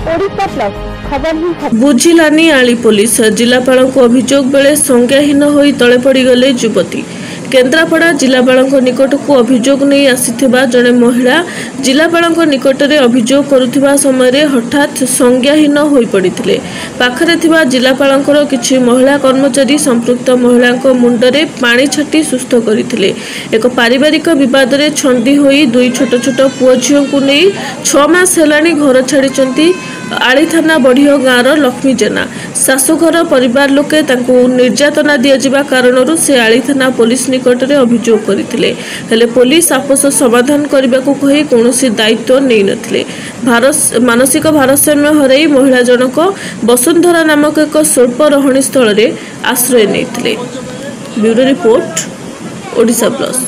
Odisha plus खबर ही खबर। बुझिलानी आली पुलिस जिलापाल अभियोग बेले संज्ञाहीन होई तले पड़गले युवती। केन्द्रापड़ा जिलापाल निकट को अभियोग नहीं आसीथिबा जड़े महिला जिलापाल निकट में अभियोग करुथिबा समय हठात संज्ञाहीन होई पड़िथिले। पाखरे थिबा जिलापाल किछि महिला कर्मचारी संपृक्त महिला मुंडरे पानी छाटी सुस्थ करथिले। एक पारिवारिक विवाद रे छंदी होई दुई छोट छोट पुओ झियो को नहीं 6 मास हेलानी घर छाड़ी आली थाना बढ़िया गाँव लक्ष्मी जेना। शाशुघर परिवार लोके निर्यातना दिया कारण से आली थाना पुलिस निकट में अभियोग करथिले। हेले पुलिस आपस समाधान करने को कही कौनसी दायित्व नहीं नथिले। मानसिक भारसाम्य हरई महिला जनक वसुंधरा नामक एक स्वल्प रहणी स्थल रे आश्रय नेथिले। Bureau report Odisha plus.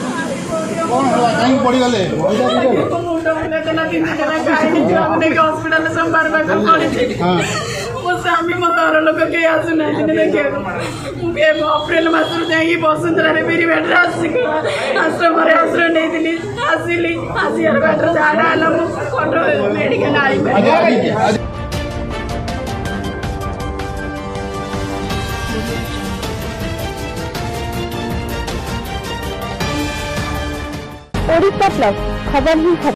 अप्रैल मास वसुंधरा आश्रम आश्रय नहीं आसिली आसियार बाटर झाड़ा मेडिकल आई। ओडिशा प्लस खबर ही खबर।